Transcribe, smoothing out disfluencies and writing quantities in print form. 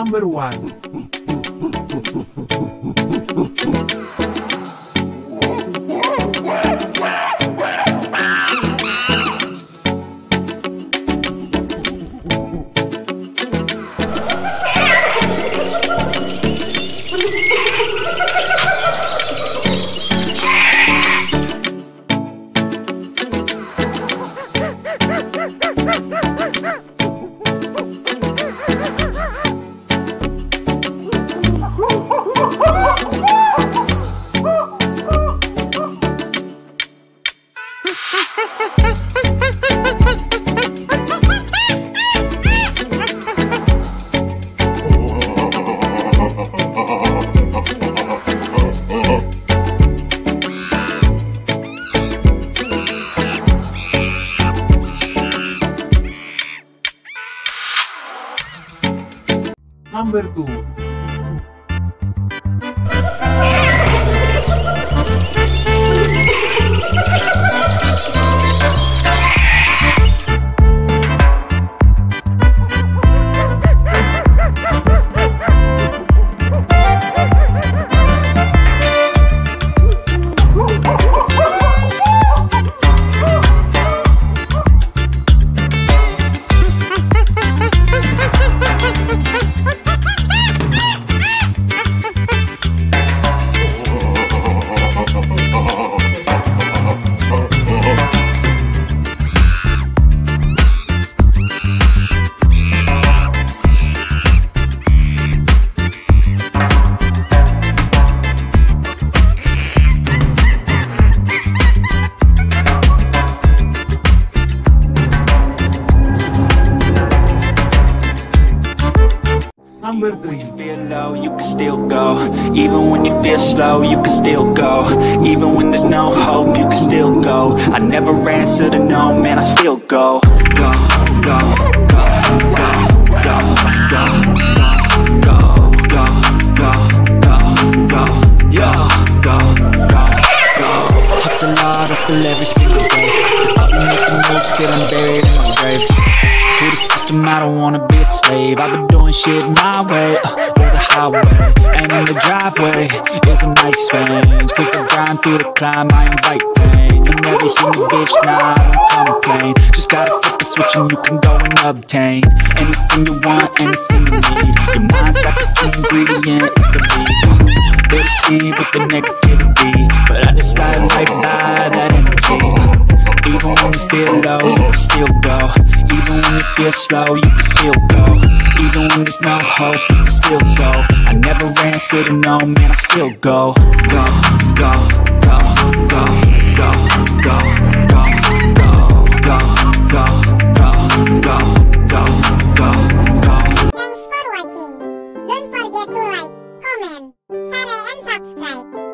Number 1. Number 2. Number 3. When you feel low, you can still go. Even when you feel slow, you can still go. Even when there's no hope, you can still go. I never answer to no, man, I still go. Go, go, go, go, go, go, go, go, go, go, go, yo, go, go, go. Hustle hard, hustle every single day. I'll be making moves till I'm buried in my grave. To the system, I don't wanna be a slave. I've been doing shit my way, you're the highway. And in the driveway is a nice range. Cause I grind through the climb, I invite pain. You never hear me, bitch, nah, I don't complain. Just gotta flip the switch and you can go and obtain anything you want, anything you need. Your mind's got the key ingredient, it's belief. They deceive with the negativity, but I just ride right by that energy. Even when you feel low, you can still go. Even when you feel slow, you can still go. Even when there's no hope, you can still go. I never answer to no, man, I still go. Go, go, go, go, go, go, go, go, go, go, go, go, go, go. Thanks for watching. Don't forget to like, comment, share and subscribe.